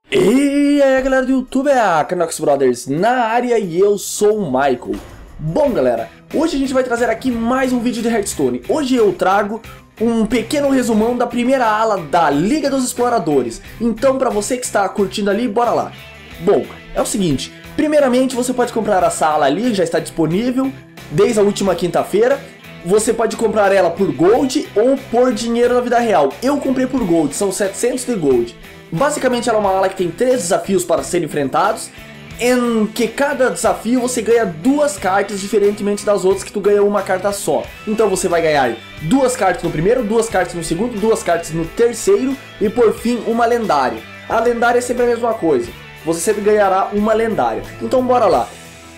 E aí galera do YouTube, é a Canox Brothers na área e eu sou o Michael. Bom galera, hoje a gente vai trazer aqui mais um vídeo de Hearthstone. Hoje eu trago um pequeno resumão da primeira ala da Liga dos Exploradores. Então pra você que está curtindo ali, bora lá. Bom, é o seguinte, primeiramente você pode comprar essa ala ali, já está disponível desde a última quinta-feira. Você pode comprar ela por Gold ou por dinheiro na vida real. Eu comprei por Gold, são 700 de Gold. Basicamente ela é uma ala que tem 3 desafios para serem enfrentados, em que cada desafio você ganha 2 cartas, diferentemente das outras que tu ganha uma carta só. Então você vai ganhar 2 cartas no primeiro, 2 cartas no segundo, 2 cartas no terceiro e por fim uma lendária. A lendária é sempre a mesma coisa, você sempre ganhará uma lendária. Então bora lá.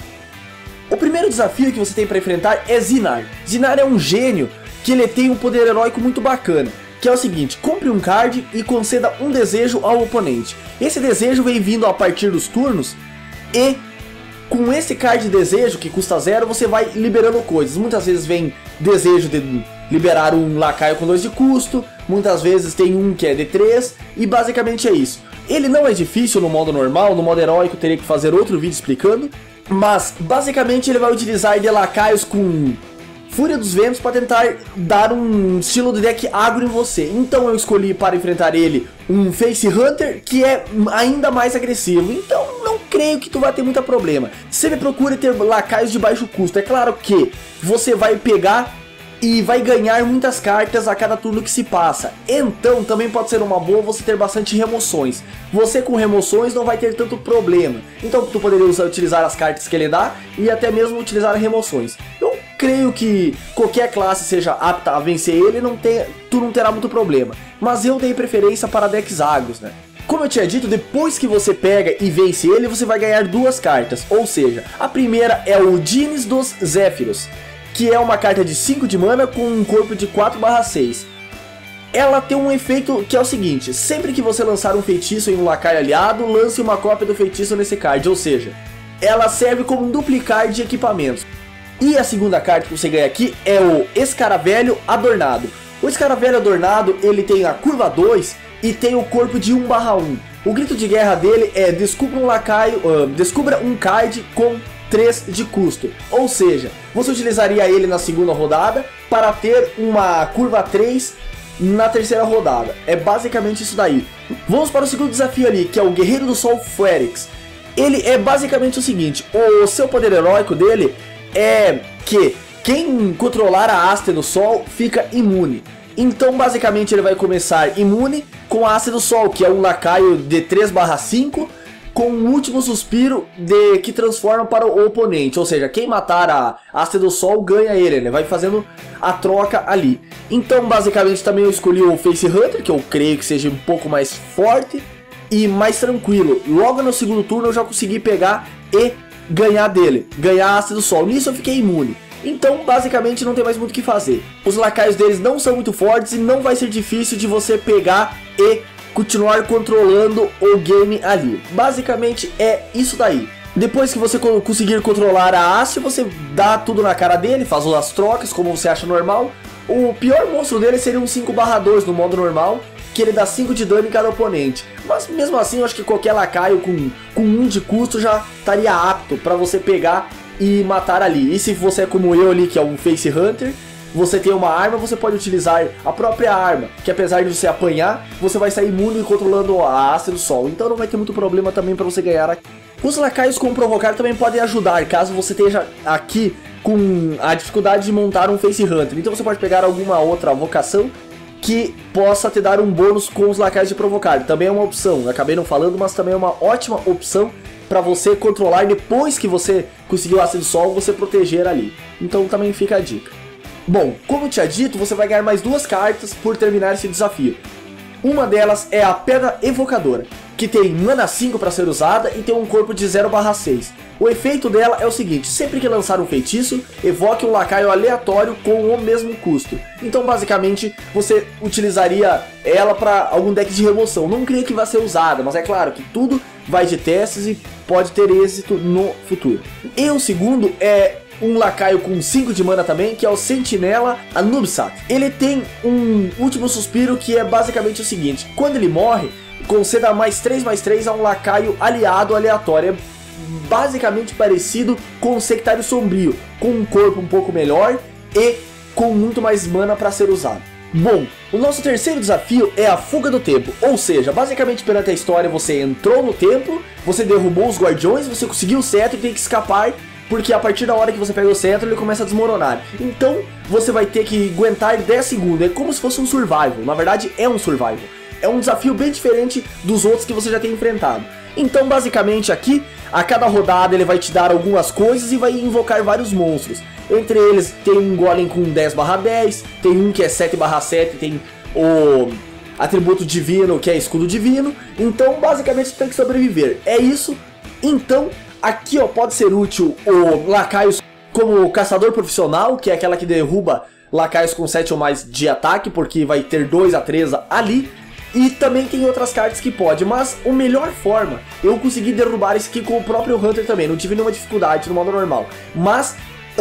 O primeiro desafio que você tem para enfrentar é Zinar. Zinar é um gênio que ele tem um poder heróico muito bacana, que é o seguinte: compre um card e conceda um desejo ao oponente. Esse desejo vem vindo a partir dos turnos e com esse card de desejo que custa 0 você vai liberando coisas. Muitas vezes vem desejo de liberar um lacaio com 2 de custo, muitas vezes tem um que é de 3 e basicamente é isso. Ele não é difícil no modo normal, no modo heróico teria que fazer outro vídeo explicando, mas basicamente ele vai utilizar de lacaios com Fúria dos Ventos para tentar dar um estilo de deck agro em você. Então eu escolhi para enfrentar ele um Face Hunter que é ainda mais agressivo. Então não creio que tu vai ter muito problema. Sempre procure ter lacaios de baixo custo. É claro que você vai pegar e vai ganhar muitas cartas a cada turno que se passa. Então também pode ser uma boa você ter bastante remoções. Você com remoções não vai ter tanto problema. Então tu poderia utilizar as cartas que ele dá e até mesmo utilizar remoções. Eu creio que qualquer classe seja apta a vencer ele, tu não terá muito problema. Mas eu dei preferência para decks agros, né? Como eu tinha dito, depois que você pega e vence ele, você vai ganhar 2 cartas. Ou seja, a primeira é o Dines dos Zéfiros, que é uma carta de 5 de mana com um corpo de 4/6. Ela tem um efeito que é o seguinte: sempre que você lançar um feitiço em um lacaio aliado, lance uma cópia do feitiço nesse card. Ou seja, ela serve como um duplicar de equipamentos. E a segunda carta que você ganha aqui é o Escaravelho Adornado. O Escaravelho Adornado, ele tem a curva 2 e tem o corpo de 1/1. O grito de guerra dele é descubra um card com 3 de custo. Ou seja, você utilizaria ele na segunda rodada para ter uma curva 3 na terceira rodada. É basicamente isso daí. Vamos para o segundo desafio ali, que é o Guerreiro do Sol Fênix. Ele é basicamente o seguinte: o seu poder heróico dele é que quem controlar a haste do sol fica imune. Então basicamente ele vai começar imune com a haste do sol, que é um lacaio de 3/5 com um último suspiro que transforma para o oponente. Ou seja, quem matar a haste do sol ganha ele, né? Vai fazendo a troca ali. Então basicamente também eu escolhi o Face Hunter, que eu creio que seja um pouco mais forte e mais tranquilo. Logo no segundo turno eu já consegui pegar e ganhar a haste do sol. Nisso eu fiquei imune. Então basicamente não tem mais muito o que fazer. Os lacaios deles não são muito fortes e não vai ser difícil de você pegar e continuar controlando o game ali. Basicamente é isso daí. Depois que você conseguir controlar a haste, você dá tudo na cara dele, faz as trocas como você acha normal. O pior monstro dele seria um 5/2 no modo normal, que ele dá 5 de dano em cada oponente. Mas mesmo assim eu acho que qualquer lacaio com 1 de custo já estaria apto para você pegar e matar ali. E se você é como eu ali, que é um Face Hunter, você tem uma arma, você pode utilizar a própria arma, que apesar de você apanhar, você vai sair imune controlando a haste do sol. Então não vai ter muito problema também para você ganhar aqui. Os lacaios com provocar também podem ajudar, caso você esteja aqui com a dificuldade de montar um Face Hunter. Então você pode pegar alguma outra vocação que possa te dar um bônus com os lacaios de provocar. Também é uma opção, acabei não falando, mas também é uma ótima opção para você controlar depois que você conseguiu a haste do sol, você proteger ali. Então também fica a dica. Bom, como eu tinha dito, você vai ganhar mais 2 cartas por terminar esse desafio. Uma delas é a Pedra Evocadora, que tem mana 5 para ser usada e tem um corpo de 0/6. O efeito dela é o seguinte: sempre que lançar um feitiço, evoque um lacaio aleatório com o mesmo custo. Então basicamente você utilizaria ela para algum deck de remoção. Não creio que vai ser usada, mas é claro que tudo vai de testes e pode ter êxito no futuro. E o segundo é um lacaio com 5 de mana também, que é o Sentinela Anubisat. Ele tem um último suspiro que é basicamente o seguinte: quando ele morre, conceda +3/+3 a um lacaio aliado aleatório. É basicamente parecido com o Sectário Sombrio, com um corpo um pouco melhor e com muito mais mana para ser usado. Bom, o nosso terceiro desafio é a Fuga do Tempo, ou seja, basicamente perante a história você entrou no templo, você derrubou os guardiões, você conseguiu o cetro e tem que escapar, porque a partir da hora que você pega o cetro ele começa a desmoronar. Então você vai ter que aguentar 10 segundos, é como se fosse um survival, na verdade é um survival. É um desafio bem diferente dos outros que você já tem enfrentado. Então basicamente aqui, a cada rodada ele vai te dar algumas coisas e vai invocar vários monstros. Entre eles tem um golem com 10/10, tem um que é 7/7, tem o atributo divino que é escudo divino. Então basicamente você tem que sobreviver, é isso. Então aqui ó, pode ser útil o lacaios como o caçador profissional, que é aquela que derruba lacaios com 7 ou mais de ataque, porque vai ter 2 a 3 ali. E também tem outras cartas que pode, mas a melhor forma, eu consegui derrubar esse aqui com o próprio Hunter também, não tive nenhuma dificuldade no modo normal. Mas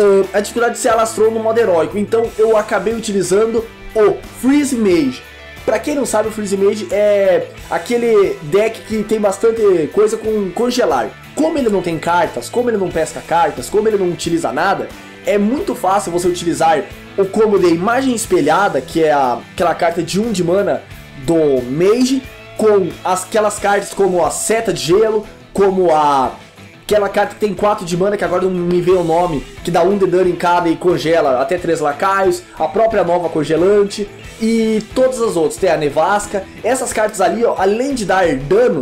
a dificuldade se alastrou no modo heróico, então eu acabei utilizando o Freeze Mage. Pra quem não sabe, o Freeze Mage é aquele deck que tem bastante coisa com congelar. Como ele não tem cartas, como ele não pesca cartas, como ele não utiliza nada, é muito fácil você utilizar o combo de Imagem Espelhada, que é aquela carta de 1 de mana do Mage, com aquelas cartas como a Seta de Gelo, como aquela carta que tem 4 de mana, que agora não me veio o nome, que dá 1 de dano em cada e congela até 3 lacaios, a própria Nova Congelante e todas as outras, tem a Nevasca. Essas cartas ali, ó, além de dar dano,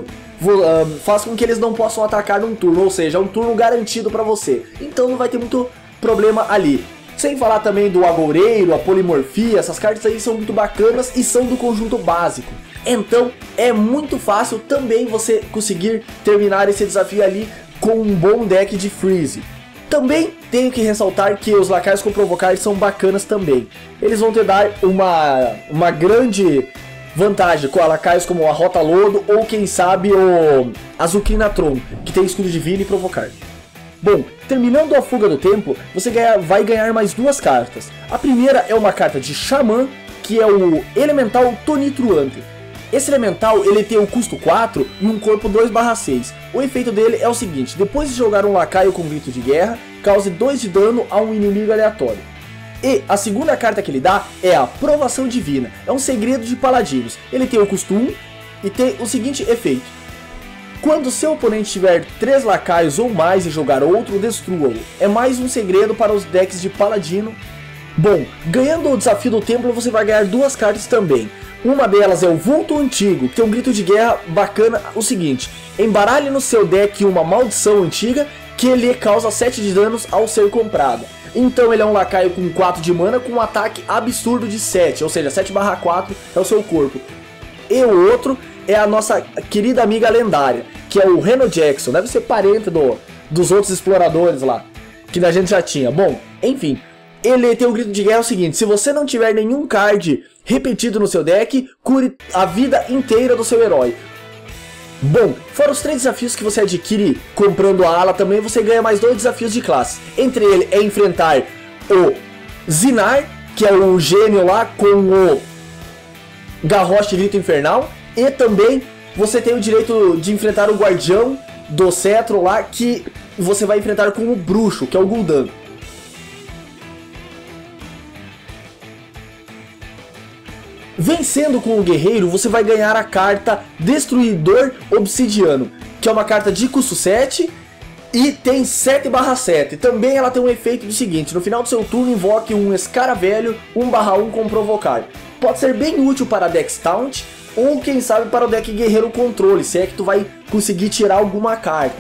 faz com que eles não possam atacar num turno, ou seja, é um turno garantido pra você, então não vai ter muito problema ali. Sem falar também do Agoureiro, a Polimorfia, essas cartas aí são muito bacanas e são do conjunto básico. Então é muito fácil também você conseguir terminar esse desafio ali com um bom deck de Freeze. Também tenho que ressaltar que os lacaios com provocar são bacanas também. Eles vão te dar uma grande vantagem com lacaios como a Rota Lodo ou quem sabe o Azucrinatron, que tem escudo divino e provocar. Bom, terminando a Fuga do Tempo, você vai ganhar mais 2 cartas. A primeira é uma carta de Xamã, que é o Elemental Tonitruante. Esse Elemental ele tem o custo 4 e um corpo 2/6. O efeito dele é o seguinte: depois de jogar um lacaio com grito de guerra, cause 2 de dano a um inimigo aleatório. E a segunda carta que ele dá é a Provação Divina. É um segredo de paladinos. Ele tem o custo 1 e tem o seguinte efeito: quando seu oponente tiver 3 lacaios ou mais e jogar outro, destrua-o. É mais um segredo para os decks de paladino. Bom, ganhando o desafio do templo você vai ganhar 2 cartas também. Uma delas é o Vulto Antigo, que tem um grito de guerra bacana. O seguinte: embaralhe no seu deck uma maldição antiga que lhe causa 7 de danos ao ser comprada. Então ele é um lacaio com 4 de mana com um ataque absurdo de 7, ou seja, 7/4 é o seu corpo. E o outro é a nossa querida amiga lendária, que é o Reno Jackson, deve ser parente dos outros exploradores lá, que a gente já tinha. Bom, enfim, ele tem um grito de guerra, é o seguinte: se você não tiver nenhum card repetido no seu deck, cure a vida inteira do seu herói. Bom, fora os 3 desafios que você adquire comprando a ala, também você ganha mais 2 desafios de classe. Entre eles é enfrentar o Zinar, que é o gênio lá com o Garrosh Grito Infernal. E também você tem o direito de enfrentar o Guardião do Cetro lá, que você vai enfrentar com o Bruxo, que é o Gul'dan. Vencendo com o Guerreiro, você vai ganhar a carta Destruidor Obsidiano, que é uma carta de custo 7 e tem 7/7. Também ela tem um efeito do seguinte: no final do seu turno invoque um Escaravelho 1/1 com provocar. Pode ser bem útil para decks Taunt, ou quem sabe para o deck Guerreiro Controle, se é que tu vai conseguir tirar alguma carta.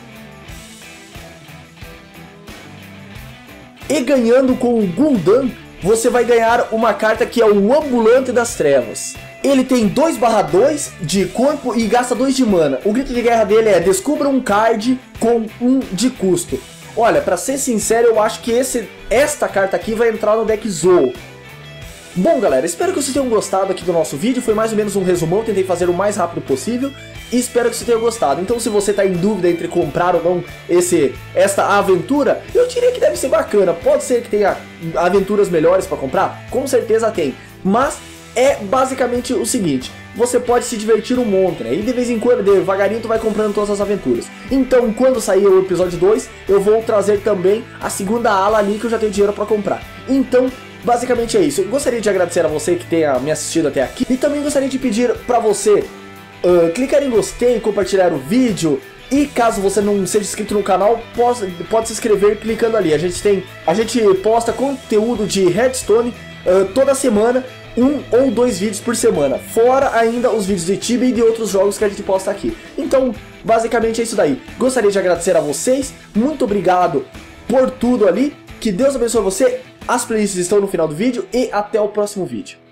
E ganhando com o Gul'dan, você vai ganhar uma carta que é o Ambulante das Trevas. Ele tem 2/2 de corpo e gasta 2 de mana. O grito de guerra dele é: descubra um card com 1 de custo. Olha, pra ser sincero, eu acho que esta carta aqui vai entrar no deck Zou. Bom galera, espero que vocês tenham gostado aqui do nosso vídeo. Foi mais ou menos um resumão, tentei fazer o mais rápido possível e espero que você tenha gostado. Então se você está em dúvida entre comprar ou não esta aventura, eu diria que deve ser bacana. Pode ser que tenha aventuras melhores para comprar? Com certeza tem. Mas é basicamente o seguinte: você pode se divertir um monte, né? E de vez em quando, devagarinho, tu vai comprando todas as aventuras. Então, quando sair o episódio 2, eu vou trazer também a segunda ala ali que eu já tenho dinheiro pra comprar. Então, basicamente é isso. Eu gostaria de agradecer a você que tenha me assistido até aqui. E também gostaria de pedir pra você clicar em gostei, compartilhar o vídeo. E caso você não seja inscrito no canal, pode se inscrever clicando ali. A gente posta conteúdo de Hearthstone toda semana, 1 ou 2 vídeos por semana. Fora ainda os vídeos de Tibia e de outros jogos que a gente posta aqui. Então, basicamente é isso daí. Gostaria de agradecer a vocês. Muito obrigado por tudo ali. Que Deus abençoe você. As playlists estão no final do vídeo. E até o próximo vídeo.